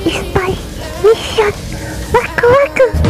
スパイミッションワクワク